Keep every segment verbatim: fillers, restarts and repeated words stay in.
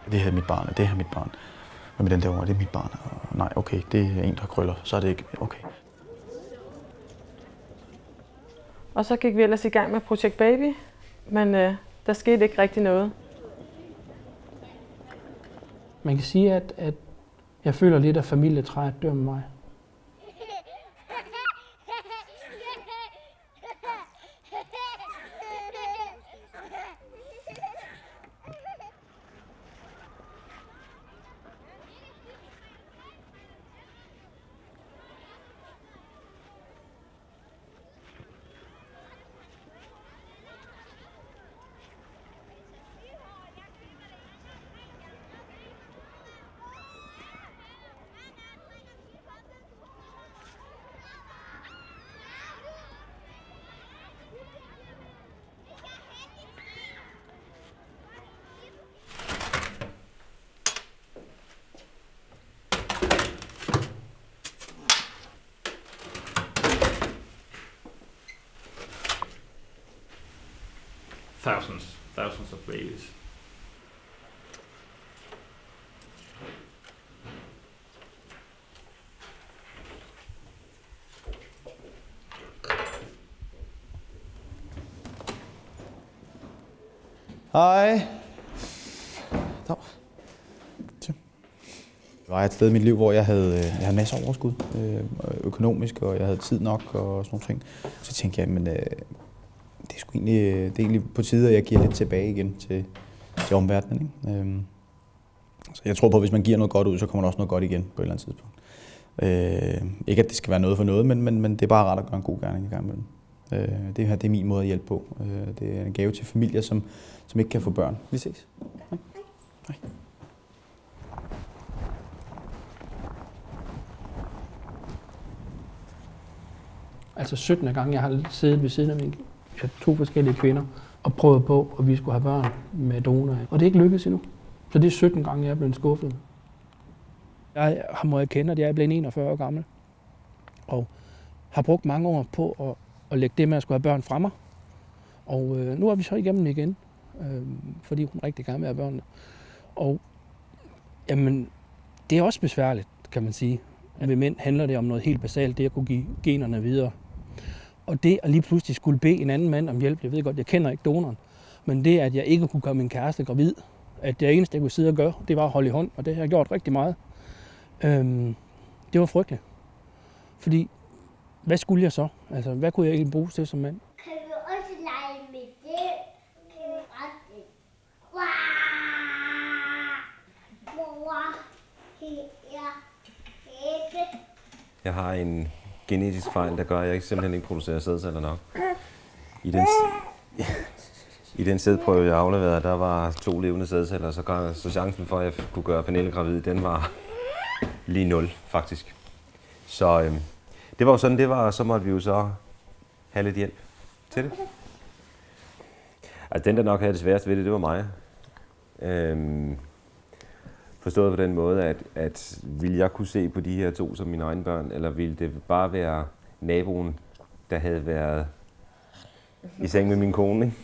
Det her er mit barn, og det her er mit barn. Hvad med den derovre, det er mit barn. Og nej, okay, det er en, der krøller, så er det ikke okay. Og så gik vi ellers i gang med Projekt Baby, men øh, der skete ikke rigtig noget. Man kan sige, at, at jeg føler lidt, at familietræet dør med mig. Thousands, thousands of babies. Hej. Så. Jeg var et sted i mit liv, hvor jeg havde, jeg havde masser af overskud økonomisk, og jeg havde tid nok og sådan nogle ting. Så tænkte jeg, men det er sgu egentlig, det er egentlig på tide, at jeg giver lidt tilbage igen til, til omverdenen. Ikke? Så jeg tror på, at hvis man giver noget godt ud, så kommer der også noget godt igen på et eller andet tidspunkt. Ikke at det skal være noget for noget, men, men, men det er bare rart at gøre en god gerning i gang imellem. Det her det er min måde at hjælpe på. Det er en gave til familier, som, som ikke kan få børn. Vi ses. Hej. Hej. Altså syttende gang, jeg har siddet ved siden af mine to forskellige kvinder og prøvet på, at vi skulle have børn med donor. Og det er ikke lykkedes endnu. Så det er sytten gange, jeg er blevet skuffet. Jeg må erkende, at jeg er blevet enogfyrre år gammel. Og har brugt mange år på at, at lægge det med at skulle have børn fra mig. Og øh, nu er vi så igennem igen, øh, fordi hun rigtig gerne vil have børnene. Og jamen, det er også besværligt, kan man sige. Ved mænd handler det om noget helt basalt, det at kunne give generne videre. Og det at lige pludselig skulle bede en anden mand om hjælp, jeg ved godt, jeg kender ikke donoren, men det at jeg ikke kunne gøre min kæreste gravid, at det eneste, jeg kunne sidde og gøre, det var at holde i hånd, og det har jeg gjort rigtig meget. Øhm, det var frygteligt. Fordi, hvad skulle jeg så? Altså, hvad kunne jeg egentlig bruge til som mand? Kan vi også lege med det? Kan vi rette det? Mor, jeg har en genetisk fejl, der gør, at jeg simpelthen ikke producerer sædceller nok. I den, i den sædprøve, jeg afleverede, der var to levende sædceller, så, så chancen for, at jeg kunne gøre Pernille gravid, den var lige nul, faktisk. Så øhm, det var jo sådan, det var, så måtte vi jo så have lidt hjælp til det. Altså den, der nok havde det sværest ved det, det var mig. Øhm, forstået på den måde, at, at ville jeg kunne se på de her to som mine egne børn, eller ville det bare være naboen, der havde været i seng med min kone, ikke?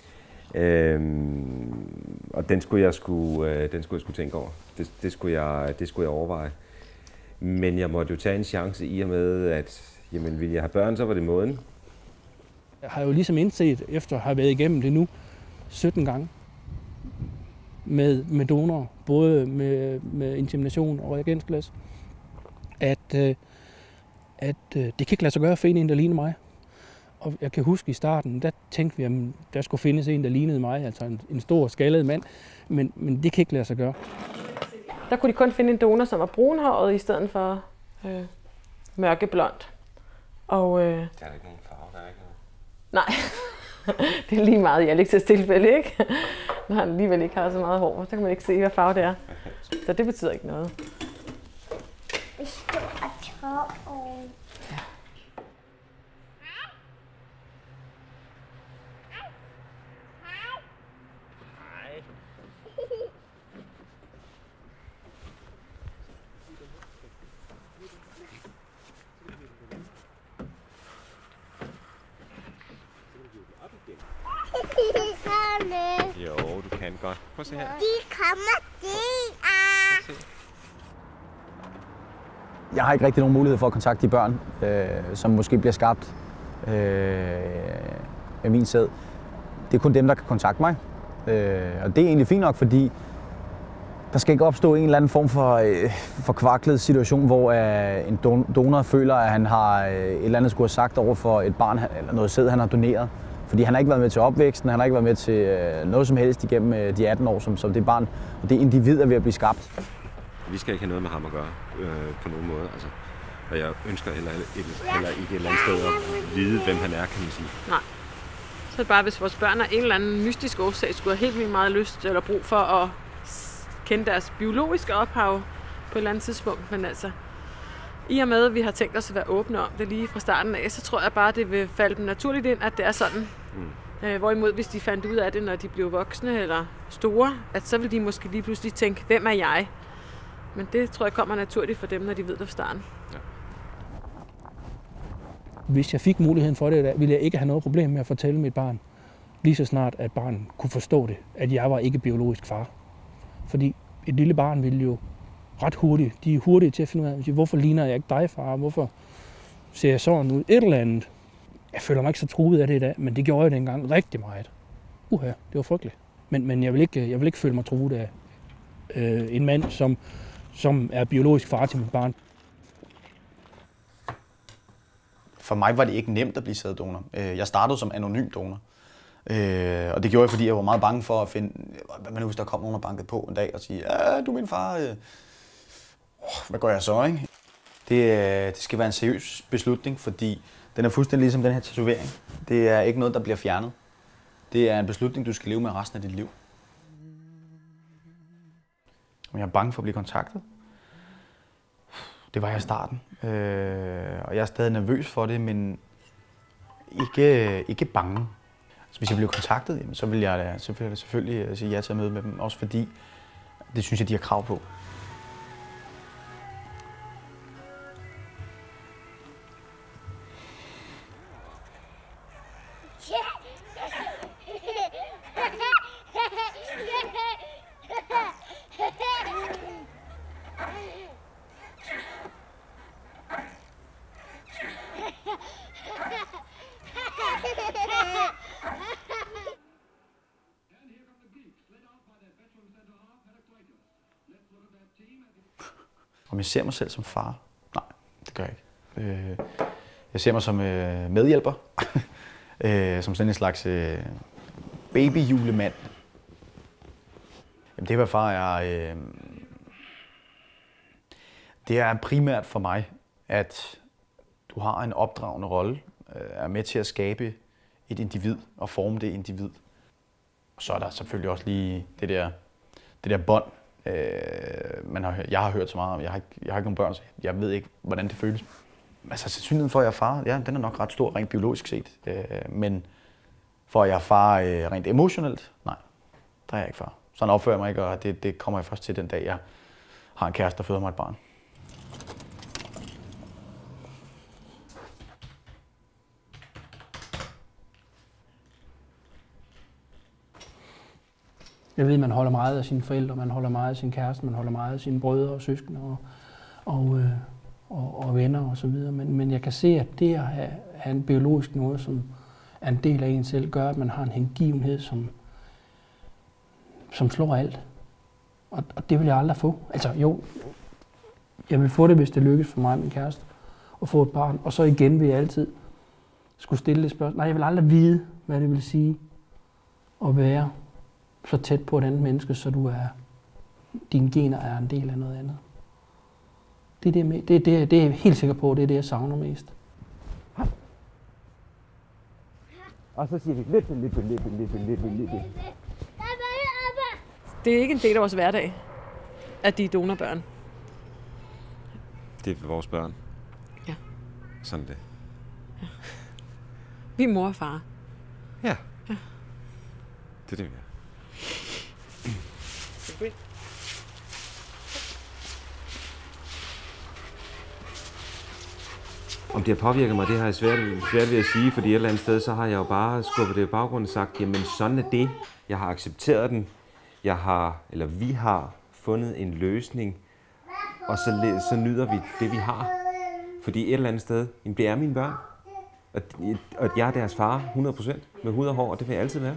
Øhm, og den skulle jeg skulle, øh, den skulle jeg skulle tænke over. Det, det, skulle jeg, det skulle jeg overveje. Men jeg måtte jo tage en chance i og med, at jamen, ville jeg have børn, så var det måden. Jeg har jo ligesom indset, efter at have været igennem det nu sytten gange, med, med donorer, både med, med insemination og reagensglas, at, øh, at øh, det kan ikke lade sig gøre at finde en, der ligner mig. Og jeg kan huske i starten, der tænkte vi, at der skulle findes en, der lignede mig, altså en, en stor skaldet mand, men, men det kan ikke lade sig gøre. Der kunne de kun finde en donor, som var brunhåret i stedet for øh, mørkeblond. Og, øh, der er ikke nogen farve, der er ikke noget. Nej, det er lige meget i Alex's tilfælde, ikke? Når han alligevel ikke har så meget hår, så kan man ikke se, hvad farve det er. Så det betyder ikke noget. Jo, du kan. kan godt. Prøv at se her. De kommer til at... Jeg har ikke rigtig nogen mulighed for at kontakte de børn, øh, som måske bliver skabt øh, af min sæd. Det er kun dem, der kan kontakte mig. Øh, og det er egentlig fint nok, fordi der skal ikke opstå en eller anden form for øh, forkvaklet situation, hvor øh, en don- donor føler, at han har øh, et eller andet skulle have sagt over for et barn, eller noget sæd, han har doneret. Fordi han har ikke været med til opvæksten, han har ikke været med til øh, noget som helst igennem øh, de atten år, som, som det barn. Og det individ er ved at blive skabt. Vi skal ikke have noget med ham at gøre øh, på nogen måde. Altså, og jeg ønsker heller, heller ikke et eller andet sted at vide, hvem han er, kan man sige. Nej. Så er det bare, hvis vores børn af en eller anden mystisk årsag skulle have helt vildt meget lyst eller brug for at kende deres biologiske ophav på et eller andet tidspunkt. Men altså, i og med, at vi har tænkt os at være åbne om det lige fra starten af, så tror jeg bare, det vil falde dem naturligt ind, at det er sådan. Mm. Øh, hvorimod, hvis de fandt ud af det, når de blev voksne eller store, at så vil de måske lige pludselig tænke, hvem er jeg? Men det tror jeg kommer naturligt for dem, når de ved det fra starten. Ja. Hvis jeg fik muligheden for det, ville jeg ikke have noget problem med at fortælle mit barn, lige så snart at barnet kunne forstå det, at jeg var ikke biologisk far. Fordi et lille barn ville jo ret hurtigt, de er hurtige til at finde ud af, hvorfor ligner jeg ikke dig, far? Hvorfor ser jeg sådan ud? Et eller andet. Jeg føler mig ikke så truet af det i dag, men det gjorde jeg dengang rigtig meget. Uha, det var frygteligt. Men, men jeg, vil ikke, jeg vil ikke føle mig truet af øh, en mand, som, som er biologisk far til mit barn. For mig var det ikke nemt at blive sæddonor. Jeg startede som anonym donor. Og det gjorde jeg, fordi jeg var meget bange for at finde... Hvad man, hvis der kom nogen og bankede på en dag og sige, ja, du er min far. Hvad gør jeg så, ikke? Det, det skal være en seriøs beslutning, fordi den er fuldstændig ligesom den her tatovering. Det er ikke noget, der bliver fjernet. Det er en beslutning, du skal leve med resten af dit liv. Men jeg er bange for at blive kontaktet. Det var jeg i starten. Og jeg er stadig nervøs for det, men ikke, ikke bange. Så hvis jeg bliver kontaktet, jamen, så vil jeg, så vil jeg selvfølgelig sige ja til at møde med dem. Også fordi, det synes jeg, de har krav på. Om jeg ser mig selv som far? Nej, det gør jeg ikke. Jeg ser mig som medhjælper, som sådan en slags babyjulemand. Det, hvad far er, det er primært for mig, at du har en opdragende rolle, er med til at skabe et individ og forme det individ. Og så er der selvfølgelig også lige det der, det der bånd, Øh, man har, jeg har hørt så meget om, jeg har ikke, jeg har ikke nogen børn, så jeg ved ikke, hvordan det føles. Altså, sandsynligheden for, at jeg er far, ja, den er nok ret stor, rent biologisk set. Øh, men for, at jeg er far øh, rent emotionelt, nej, der er jeg ikke far. Sådan opfører jeg mig ikke, og det, det kommer jeg først til den dag, jeg har en kæreste, der føder mig et barn. Jeg ved, man holder meget af sine forældre, man holder meget af sin kæreste, man holder meget af sine brødre og søskende og, og, øh, og, og venner og så videre. Men, men jeg kan se, at det at have, have en biologisk noget, som er en del af en selv, gør, at man har en hengivenhed, som, som slår alt. Og, og det vil jeg aldrig få. Altså jo, jeg vil få det, hvis det lykkes for mig og min kæreste at få et barn. Og så igen vil jeg altid skulle stille det spørgsmål. Nej, jeg vil aldrig vide, hvad det vil sige at være så tæt på et andet menneske, så du er, dine gener er en del af noget andet. Det er, det, det, det, det er jeg helt sikker på, det er det, jeg savner mest. Og så siger vi lippe, lippe, lippe, lippe, lippe, lippe. Det er ikke en del af vores hverdag, at de er donorbørn. Det er vores børn. Ja. Sådan det. Ja. Vi er mor og far. Ja. Ja. Det er det, vi er. Om det har påvirket mig, det har jeg svært, svært ved at sige, fordi et eller andet sted, så har jeg jo bare skubbet det i baggrunden og sagt, jamen sådan er det. Jeg har accepteret den jeg har, eller vi har fundet en løsning, og så, så nyder vi det, vi har. Fordi et eller andet sted, jamen, det er mine børn. Og, og jeg er deres far, hundrede procent, med hud og hår, og det vil jeg altid være.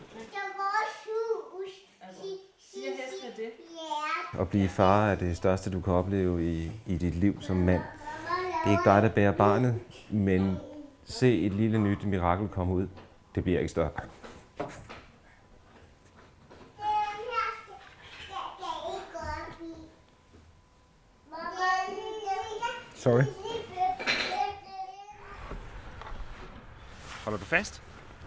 At blive far er det største, du kan opleve i, i dit liv som mand. Det er ikke dig, der bærer barnet, men se et lille nyt mirakel komme ud. Det bliver ikke større. Sorry. Holder du fast?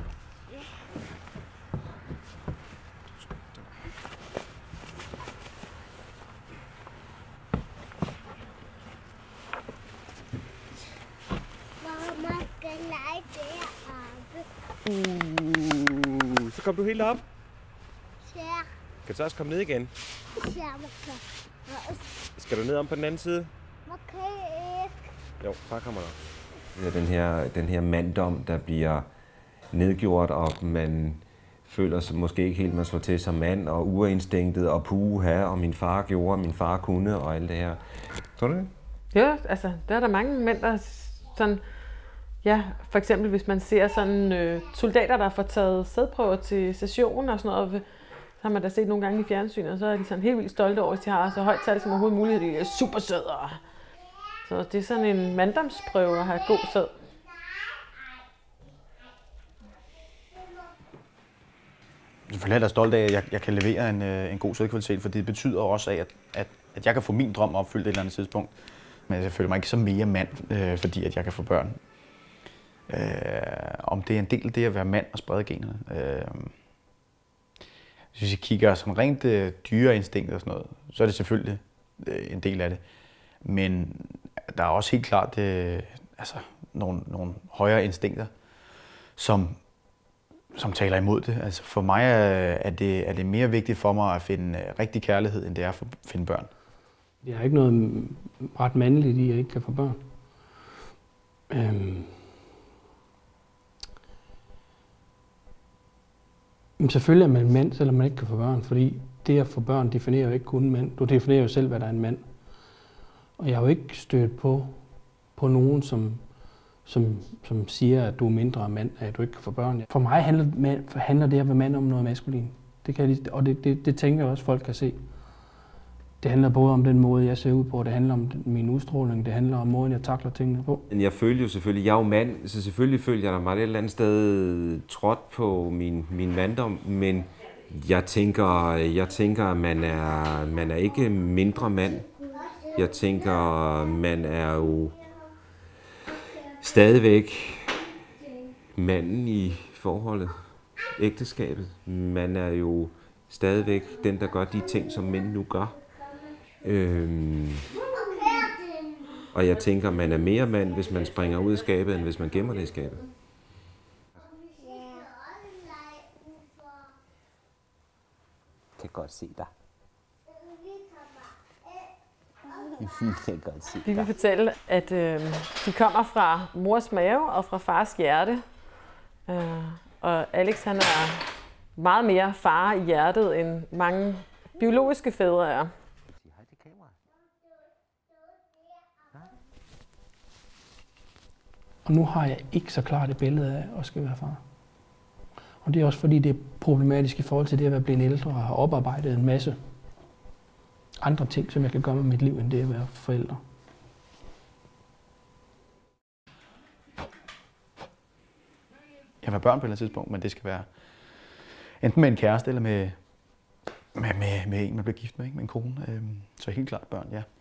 Mamma skal lege deroppe. Uh, så kom du helt op. Så, Kan du så også komme ned igen? så man kan også. Skal du ned om på den anden side? Man kan ikke. Jo, far kommer nok. Det er den her, den her manddom, der bliver nedgjort, og man føler sig måske ikke helt, man slår til som mand, og urinstinktet, og puha, og min far gjorde, og min far kunne, og alt det her. Tror du det? Ja, altså, der er der mange mænd, der sådan, ja, for eksempel hvis man ser sådan øh, soldater, der får taget sædprøver til session og sådan noget, så har man da set nogle gange i fjernsynet, og så er de sådan helt vildt stolte over, at de har så højt tal som overhovedet muligt, de er super søde. Så det er sådan en manddomsprøve at have god sæd. Selvfølgelig er jeg stolt af, at jeg, jeg kan levere en, en god sædkvalitet, for det betyder også, at, at, at jeg kan få min drøm opfyldt et eller andet tidspunkt. Men jeg føler mig ikke så mere mand, øh, fordi at jeg kan få børn. Øh, om det er en del af det at være mand og sprede generne. Øh, hvis vi kigger sådan rent øh, dyreinstinkter og sådan noget, så er det selvfølgelig øh, en del af det. Men der er også helt klart øh, altså, nogle, nogle højere instinkter, som, som taler imod det. Altså, for mig er, er, det, er det mere vigtigt for mig at finde øh, rigtig kærlighed, end det er at finde børn. Jeg har ikke noget ret mandligt i, at jeg ikke kan få børn. Øhm. Men selvfølgelig er man en mand, selvom man ikke kan få børn, fordi det at få børn definerer jo ikke kun en mand. Du definerer jo selv, hvad der er en mand. Og jeg har jo ikke stødt på, på nogen, som, som, som siger, at du er mindre mand, at du ikke kan få børn. For mig handler, handler det at være mand om noget maskulin. Det kan jeg, og det, det, det tænker jeg også, folk kan se. Det handler både om den måde, jeg ser ud på, det handler om min udstråling, det handler om måden, jeg takler tingene på. Jeg følte jo selvfølgelig, jeg er jo mand, så selvfølgelig følte jeg mig et eller andet sted trådt på min, min manddom, men jeg tænker, jeg tænker, at man er, man er ikke mindre mand. Jeg tænker, man er jo stadigvæk manden i forholdet, ægteskabet. Man er jo stadigvæk den, der gør de ting, som mænd nu gør. Øhm, og jeg tænker, man er mere mand, hvis man springer ud af skabet, end hvis man gemmer det i skabet. Jeg kan godt se dig. Jeg kan godt se Vi vil fortælle, at øh, de kommer fra mors mave og fra fars hjerte. Øh, og Alex, han er meget mere far i hjertet, end mange biologiske fædre er. Og nu har jeg ikke så klart et billede af at skal være far. Og det er også fordi, det er problematisk i forhold til det at være blevet ældre og have oparbejdet en masse andre ting, som jeg kan gøre med mit liv, end det at være forældre. Jeg vil have børn på et eller andet tidspunkt, men det skal være enten med en kæreste eller med, med, med, med en, man bliver gift med, ikke? Med en kone. Så helt klart børn, ja.